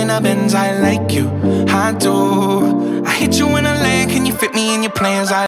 in a Benz, I like you, I do. I hit you in a lane, can you fit me in your plans?